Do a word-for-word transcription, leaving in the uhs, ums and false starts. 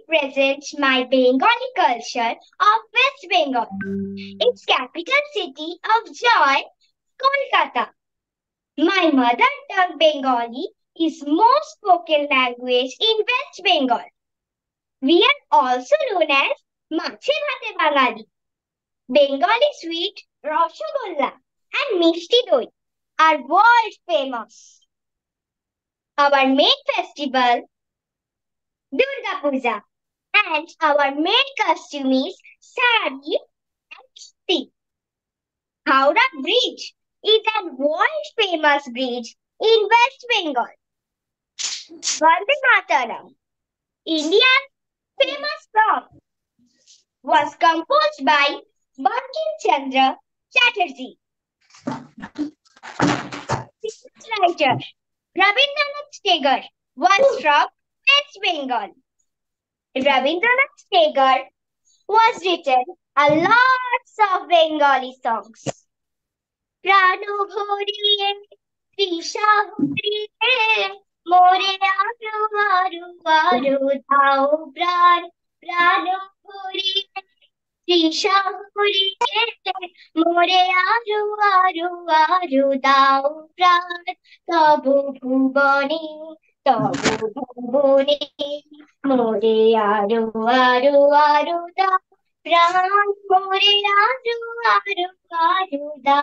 represent my Bengali culture of West Bengal. Its capital city of joy, Kolkata. My mother tongue Bengali is most spoken language in West Bengal. We are also known as Mache Bhate Bangali. Bengali sweet Rasgulla and Mishti Doi are world famous. Our main festival, Durga Puja, and our main costume is sari and dhoti. Howrah Bridge is a world famous bridge in West Bengal. Vande Mataram, India's famous song, was composed by Bankim Chandra Chatterjee. Writer Rabindranath Tagore was from West Bengal. Rabindranath Tagore was written a lot of Bengali songs. প্রাণো ভরিয়ে তৃষা ভরিয়ে মোরে আরো আরো আরো দাও প্রাণ প্রাণ ভরিয়ে তৃষা ভরিয়ে মোরে আরো আরো আরো দাও প্রাণ তব ভুবনে তব ভুবনে মোরে আরো আরো আরো দাও প্রাণ মোরে আরো আরো আরো দাও